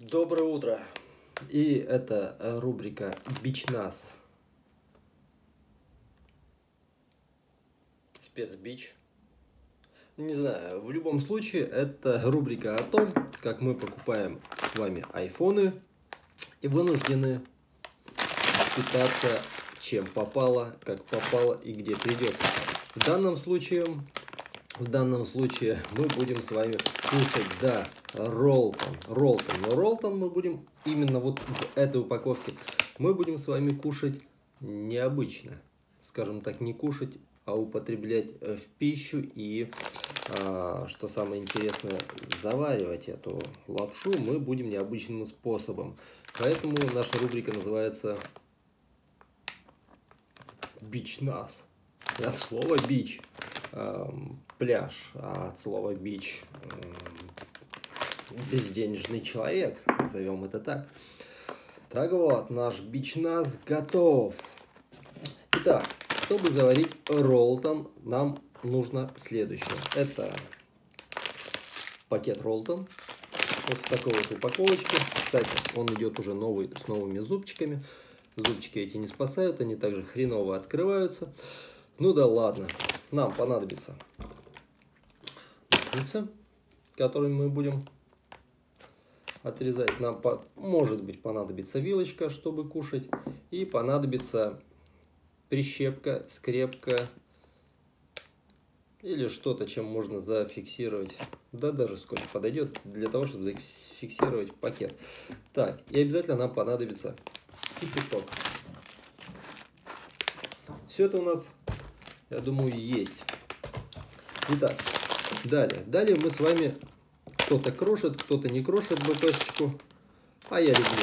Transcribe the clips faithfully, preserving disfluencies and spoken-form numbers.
Доброе утро! И это рубрика «Бич-нас». Спецбич. Не знаю, в любом случае, это рубрика о том, как мы покупаем с вами айфоны и вынуждены питаться чем попало, как попало и где придется. В данном случае, в данном случае мы будем с вами кушать, да, роллтон, роллтон. Но роллтон мы будем именно вот в этой упаковке. Мы будем с вами кушать необычно. Скажем так, не кушать, а употреблять в пищу. И, а, что самое интересное, заваривать эту лапшу мы будем необычным способом. Поэтому наша рубрика называется «Бич-нас». От слова «бич» эм, пляж, а от слова «бич» эм, безденежный человек, назовем это так. Так вот, наш бич-нас готов. Итак, чтобы заварить роллтон, нам нужно следующее. Это пакет роллтон. Вот в такой вот упаковочке. Кстати, он идет уже новый, с новыми зубчиками. Зубчики эти не спасают, они также хреново открываются. Ну да ладно. Нам понадобится ножницы, которыми мы будем отрезать. Нам, по, может быть, понадобится вилочка, чтобы кушать. И понадобится прищепка, скрепка или что-то, чем можно зафиксировать. Да даже скотч подойдет для того, чтобы зафиксировать пакет. Так, и обязательно нам понадобится кипяток. Все это у нас, я думаю, есть. Итак, далее. Далее мы с вами, кто-то крошит, кто-то не крошит БПшечку, а я люблю.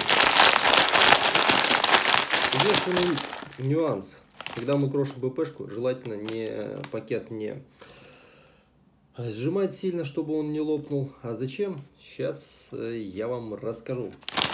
Единственный нюанс. Когда мы крошим БПшку, желательно не пакет не сжимать сильно, чтобы он не лопнул. А зачем? Сейчас я вам расскажу.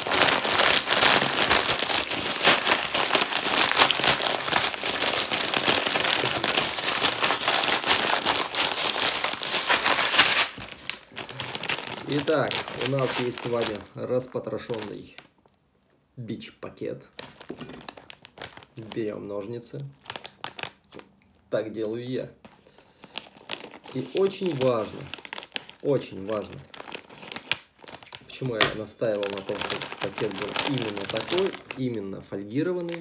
Итак, у нас есть с вами распотрошенный бич-пакет. Берем ножницы. Так делаю я. И очень важно, очень важно, почему я настаивал на том, что пакет был именно такой, именно фольгированный.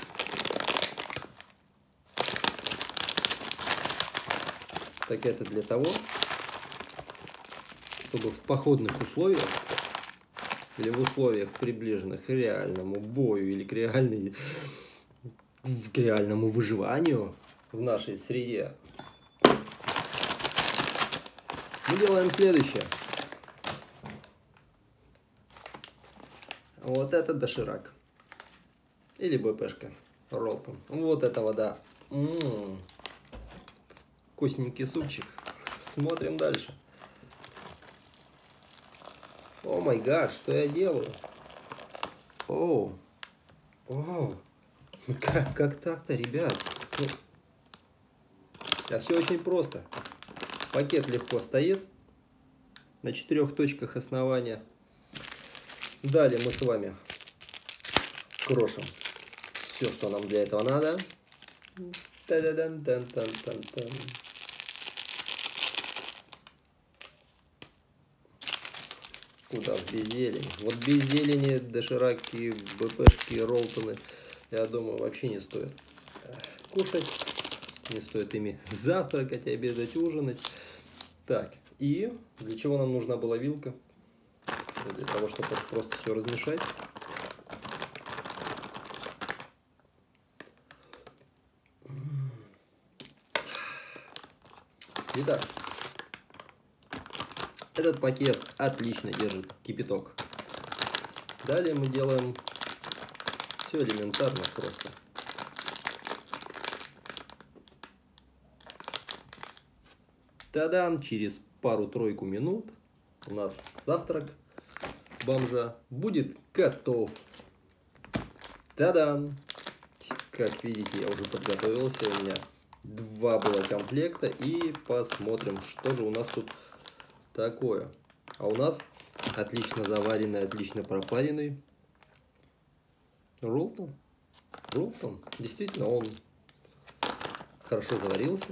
Так это для того, чтобы в походных условиях или в условиях, приближенных к реальному бою или к, реальной, к реальному выживанию в нашей среде, мы делаем следующее. Вот это доширак. Или БПшка. Роллтон. Вот это вода. М-м-м. Вкусненький супчик. Смотрим дальше. О май гад, что я делаю? О, о, как, как так-то, ребят? Ну, а все очень просто. Пакет легко стоит на четырех точках основания. Далее мы с вами крошим все, что нам для этого надо. Та-да-дан-дан-дан-дан-дан. Куда ж без зелени? Вот без зелени дошираки, БПшки, роллтоны, я думаю, вообще не стоит кушать. Не стоит ими завтракать, обедать, ужинать. Так, и для чего нам нужна была вилка? Для того, чтобы просто все размешать. Итак, этот пакет отлично держит кипяток. Далее мы делаем все элементарно просто. Та-дам! Через пару-тройку минут у нас завтрак бомжа будет готов. Та-дам! Как видите, я уже подготовился. У меня два было комплекта. И посмотрим, что же у нас тут такое. А у нас отлично заваренный, отлично пропаренный Ролтон. Ролтон, действительно, он хорошо заварился.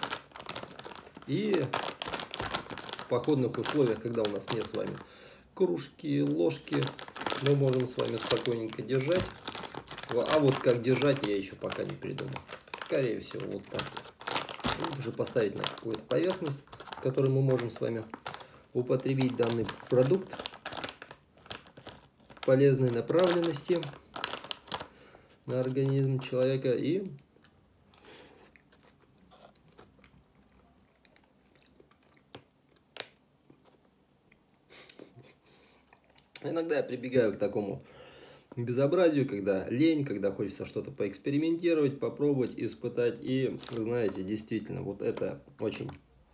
И в походных условиях, когда у нас нет с вами кружки, ложки, мы можем с вами спокойненько держать. А вот как держать, я еще пока не придумал. Скорее всего, вот так. Уже поставить на какую-то поверхность, в которой мы можем с вами употребить данный продукт полезной направленности на организм человека. И иногда я прибегаю к такому безобразию, когда лень, когда хочется что-то поэкспериментировать, попробовать, испытать. И, знаете, действительно, вот это очень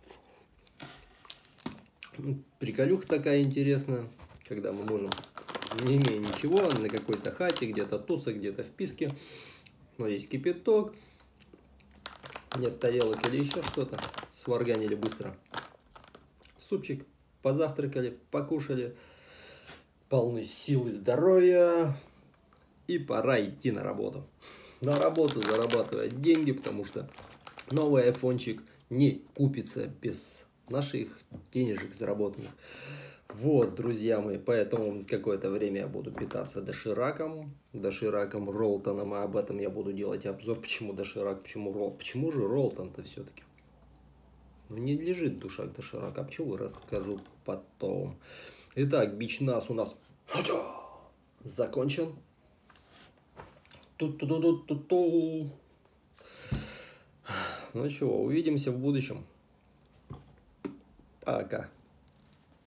приколюха такая интересная, когда мы можем, не имея ничего, на какой-то хате, где-то туса, где-то в писке, но есть кипяток, нет тарелок или еще что-то, сварганили быстро супчик, позавтракали, покушали, полны сил и здоровья, и пора идти на работу. На работу зарабатывать деньги, потому что новый айфончик не купится без наших денежек заработанных. Вот, друзья мои, поэтому какое-то время я буду питаться дошираком, дошираком Ролтоном, а об этом я буду делать обзор. Почему доширак, почему Ролтон? Почему же Ролтон-то все-таки? Ну, не лежит душа к дошираку, а почему, расскажу потом. Итак, бичнас у нас закончен. Ту-ту-ту-ту-ту-ту. Ну чего, увидимся в будущем. Пока.